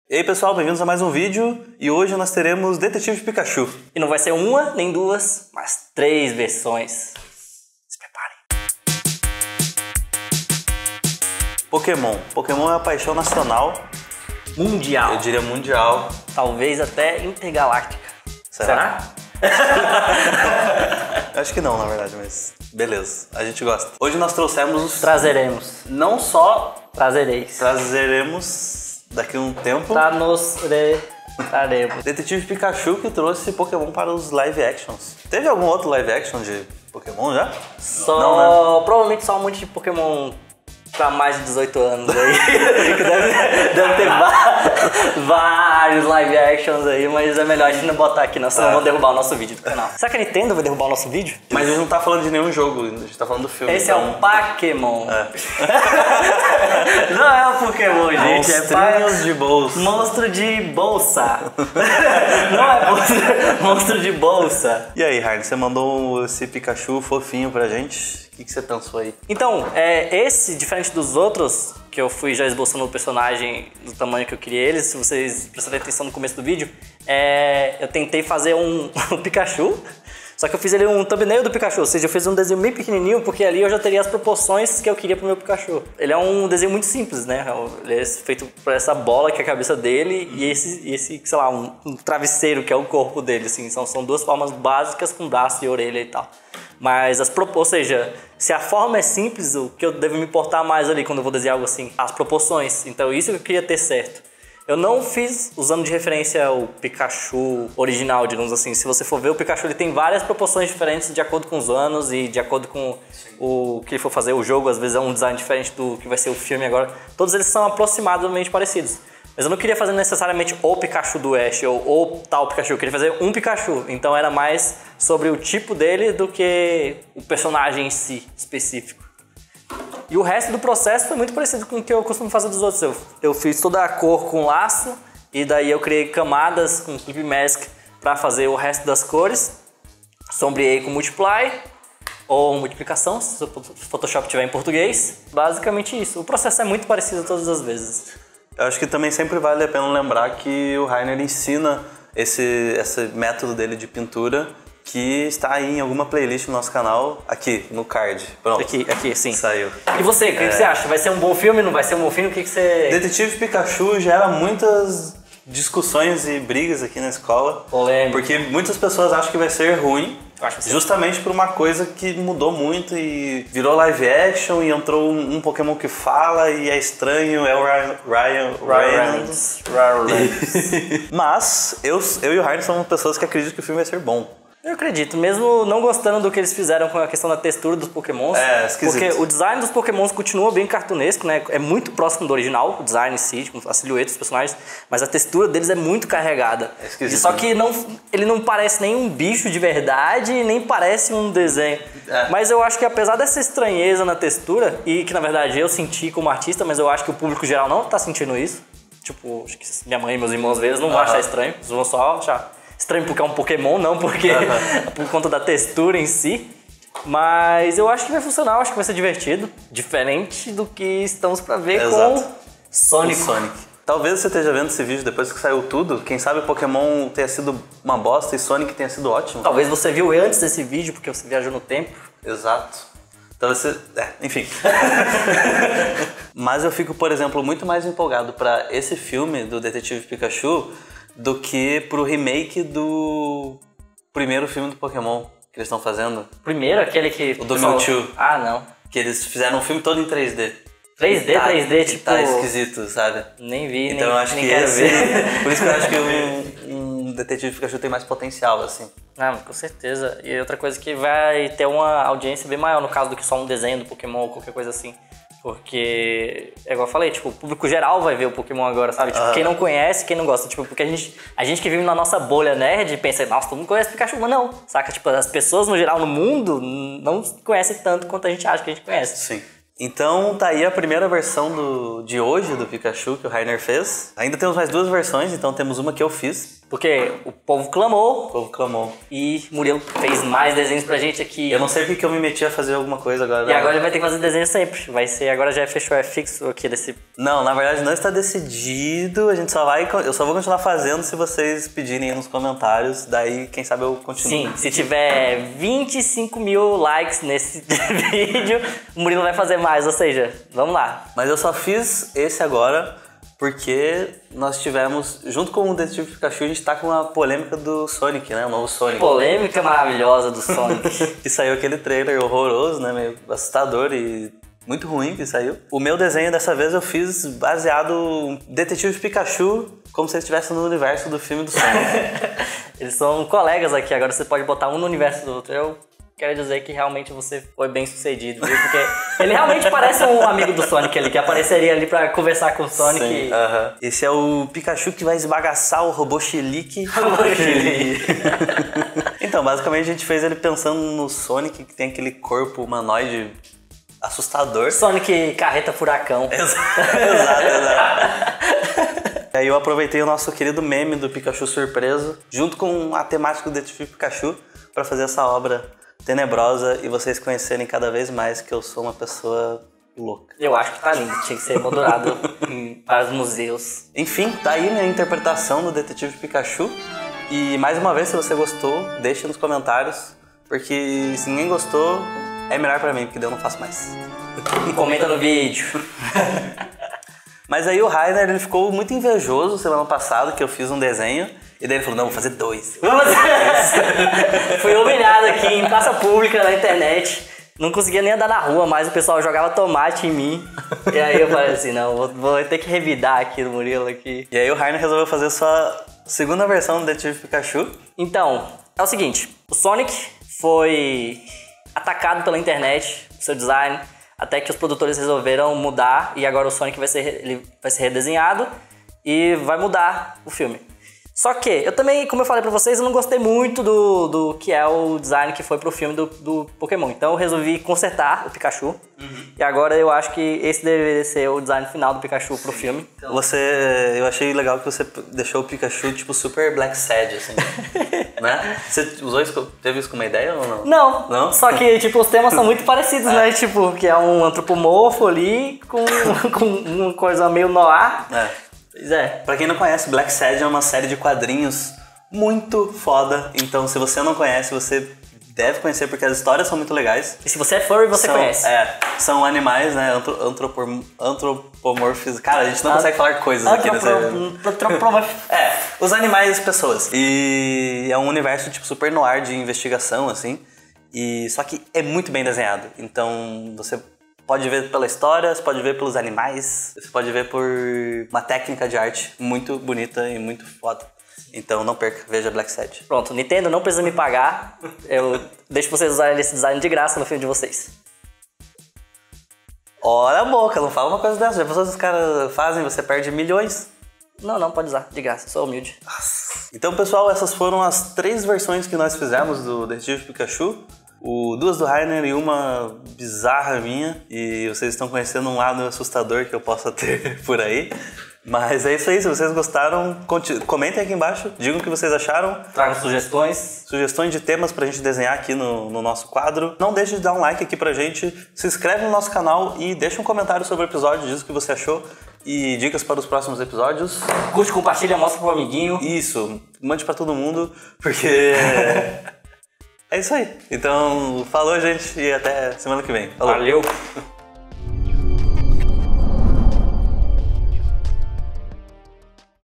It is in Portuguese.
E aí pessoal, bem-vindos a mais um vídeo e hoje nós teremos Detetive Pikachu. E não vai ser uma, nem duas, mas 3 versões. Se preparem. Pokémon é a paixão nacional. Mundial. Eu diria mundial. Talvez até intergaláctica. Será? Acho que não, na verdade, mas beleza, a gente gosta. Hoje nós trouxemos os... Trazeremos. Não só... Trazeremos daqui a um tempo... Traremos. Detetive Pikachu que trouxe Pokémon para os live actions. Teve algum outro live action de Pokémon já? Só... Não, né? Provavelmente só um monte de Pokémon pra mais de 18 anos aí. Que deve ter vários live actions aí, mas é melhor a gente não botar aqui, não, senão vão derrubar o nosso vídeo do canal. Será que a Nintendo vai derrubar o nosso vídeo? Mas a gente não tá falando de nenhum jogo, a gente tá falando do filme. Esse então... é o Pokémon. Não é o Pokémon, gente. Monstrinhos de bolsa. Monstro de bolsa. Não é monstro de bolsa. E aí, Hardy, você mandou esse Pikachu fofinho pra gente. O que você pensou aí? Então, esse, diferente dos outros, que eu fui já esboçando o personagem do tamanho que eu queria ele, se vocês prestarem atenção no começo do vídeo, eu tentei fazer um Pikachu, só que eu fiz ele um thumbnail do Pikachu, ou seja, eu fiz um desenho bem pequenininho, porque ali eu já teria as proporções que eu queria pro meu Pikachu. Ele é um desenho muito simples, né? Ele é feito por essa bola que é a cabeça dele e esse sei lá, um travesseiro que é o corpo dele, assim. São duas formas básicas com braço e orelha e tal. Mas ou seja, se a forma é simples, o que eu devo me importar mais ali quando eu vou desenhar algo assim? As proporções. Então isso que eu queria ter certo. Eu não fiz usando de referência o Pikachu original, digamos assim. Se você for ver, o Pikachu ele tem várias proporções diferentes de acordo com os anos e de acordo com o que ele for fazer o jogo. Às vezes é um design diferente do que vai ser o filme agora. Todos eles são aproximadamente parecidos. Mas eu não queria fazer necessariamente o Pikachu do Ash ou tal Pikachu. Eu queria fazer um Pikachu. Então era mais sobre o tipo dele do que o personagem em si, específico. E o resto do processo foi muito parecido com o que eu costumo fazer dos outros. Eu fiz toda a cor com laço e daí eu criei camadas com Clip Mask para fazer o resto das cores. Sombreei com Multiply ou multiplicação, se o Photoshop tiver em português. Basicamente isso. O processo é muito parecido todas as vezes. Eu acho que também sempre vale a pena lembrar que o Rainer ensina esse método dele de pintura que está aí em alguma playlist no nosso canal, aqui, no card. Pronto. Aqui, sim. Saiu. E você, o que você acha? Vai ser um bom filme, não vai ser um bom filme? O que você... Detetive Pikachu gera muitas discussões e brigas aqui na escola. Polêmica. Porque muitas pessoas acham que vai ser ruim. Acho que justamente por uma coisa que mudou muito e virou live action e entrou um Pokémon que fala e é estranho, é o Ryan Reynolds. Mas eu e o Hardy somos pessoas que acreditam que o filme vai ser bom. Eu acredito, mesmo não gostando do que eles fizeram com a questão da textura dos Pokémons. Esquisito. Porque o design dos Pokémons continua bem cartunesco, né? É muito próximo do original, o design em si, a silhueta dos personagens, mas a textura deles é muito carregada. É esquisito. Só que ele não parece nem um bicho de verdade, nem parece um desenho. Mas eu acho que apesar dessa estranheza na textura, e que na verdade eu senti como artista, mas eu acho que o público geral não tá sentindo isso. Tipo, acho que minha mãe e meus irmãos vezes não vão achar estranho, eles vão só achar estranho porque é um Pokémon, não porque por conta da textura em si. Mas eu acho que vai funcionar, eu acho que vai ser divertido. Diferente do que estamos pra ver com Sonic. Talvez você esteja vendo esse vídeo depois que saiu tudo. Quem sabe Pokémon tenha sido uma bosta e Sonic tenha sido ótimo. Talvez você viu antes desse vídeo porque você viajou no tempo. Exato. Talvez você... enfim. Mas eu fico, por exemplo, muito mais empolgado pra esse filme do Detetive Pikachu do que pro remake do primeiro filme do Pokémon que eles estão fazendo. Primeiro? Aquele que... O do Mewtwo. Ah, não. Que eles fizeram um filme todo em 3D. 3D, tipo... Tá esquisito, sabe? Nem vi, então eu acho nem que quero ver. Por isso que eu acho que um Detetive Pikachu tem mais potencial, assim. Ah, com certeza. E outra coisa que vai ter uma audiência bem maior, no caso do que só um desenho do Pokémon ou qualquer coisa assim. Porque, é igual eu falei, tipo, o público geral vai ver o Pokémon agora, sabe? Tipo, quem não conhece, quem não gosta. Tipo, porque a gente que vive na nossa bolha nerd pensa, nossa, todo mundo conhece Pikachu, mas não, saca? Tipo, as pessoas no geral no mundo não conhecem tanto quanto a gente acha que a gente conhece. Sim. Então tá aí a primeira versão de hoje do Pikachu que o Rainer fez. Ainda temos mais 2 versões, então temos uma que eu fiz. Porque o povo clamou. O povo clamou. E Murilo fez mais desenhos pra gente aqui. Eu não sei porque eu me meti a fazer alguma coisa agora. E agora ele vai ter que fazer desenho sempre. Vai ser, agora já fechou, é fixo aqui desse... Não, na verdade não está decidido. A gente só vai... Eu só vou continuar fazendo se vocês pedirem aí nos comentários. Daí, quem sabe eu continuo. Sim, se tiver 25 mil likes nesse vídeo, o Murilo vai fazer mais, ou seja, vamos lá. Mas eu só fiz esse agora porque nós tivemos, junto com o Detetive Pikachu, a gente tá com a polêmica do Sonic, né? O novo Sonic. Polêmica maravilhosa do Sonic. Que saiu aquele trailer horroroso, né? Meio assustador e muito ruim que saiu. O meu desenho dessa vez eu fiz baseado em Detetive Pikachu, como se ele estivesse no universo do filme do Sonic. Eles são colegas aqui, agora você pode botar um no universo do outro. Eu quero dizer que realmente você foi bem sucedido, viu? Porque ele realmente parece um amigo do Sonic ali, que apareceria ali pra conversar com o Sonic. Sim, Esse é o Pikachu que vai esbagaçar o robô Chilique. Então, basicamente a gente fez ele pensando no Sonic, que tem aquele corpo humanoide assustador. Sonic Carreta Furacão. Exato. E aí eu aproveitei o nosso querido meme do Pikachu surpreso, junto com a temática do Detetive Pikachu, pra fazer essa obra tenebrosa e vocês conhecerem cada vez mais que eu sou uma pessoa louca. Eu acho que tá lindo, tinha que ser moldurado em vários museus. Enfim, tá aí minha interpretação do Detetive Pikachu. E mais uma vez, se você gostou, deixe nos comentários, porque se ninguém gostou, é melhor pra mim, porque daí eu não faço mais. Comenta no vídeo. Mas aí o Rainer, ele ficou muito invejoso semana passada, que eu fiz um desenho. E daí ele falou, não, vou fazer 2. Fui humilhado aqui em praça pública na internet. Não conseguia nem andar na rua, mas o pessoal jogava tomate em mim. E aí eu falei assim, não, vou ter que revidar aqui no Murilo aqui. E aí o Rainer resolveu fazer sua segunda versão do Detetive Pikachu. Então, é o seguinte, o Sonic foi atacado pela internet, seu design, até que os produtores resolveram mudar e agora o Sonic vai ser redesenhado e vai mudar o filme. Só que, eu também, como eu falei pra vocês, eu não gostei muito do que é o design que foi pro filme do Pokémon. Então eu resolvi consertar o Pikachu. E agora eu acho que esse deveria ser o design final do Pikachu pro filme. Então, eu achei legal que você deixou o Pikachu tipo super Black Sad, assim. Né? Você usou isso, teve isso como uma ideia ou não? Não? Só que, tipo, os temas são muito parecidos, né? Tipo, que é um antropomorfo ali com uma coisa meio noir. Pois é. Pra quem não conhece, Black Sad é uma série de quadrinhos muito foda. Então, se você não conhece, você deve conhecer, porque as histórias são muito legais. E se você é furry, você conhece. São animais, né? Antropomorfos. Cara, a gente não consegue falar coisas aqui nessa... os animais, pessoas. E é um universo, tipo, super noir de investigação, assim. Só que é muito bem desenhado. Então, você pode ver pela história, você pode ver pelos animais, você pode ver por uma técnica de arte muito bonita e muito foda. Então não perca, veja Black Sad. Pronto, Nintendo não precisa me pagar, eu deixo vocês usarem esse design de graça no filme de vocês. Olha a boca, não fala uma coisa dessa. Já pensou se os caras fazem, você perde milhões? Não, pode usar, de graça, sou humilde. Então pessoal, essas foram as 3 versões que nós fizemos do Detetive Pikachu. 2 do Rainer e uma bizarra minha. E vocês estão conhecendo um lado assustador que eu possa ter por aí. Mas é isso aí, se vocês gostaram, comentem aqui embaixo, digam o que vocês acharam. Tragam sugestões. Sugestões de temas pra gente desenhar aqui no nosso quadro. Não deixe de dar um like aqui pra gente, se inscreve no nosso canal e deixa um comentário sobre o episódio, diz o que você achou. E dicas para os próximos episódios. Curte, compartilha, mostra pro amiguinho. Isso, mande pra todo mundo, porque... É isso aí. Então, falou, gente, e até semana que vem. Falou. Valeu!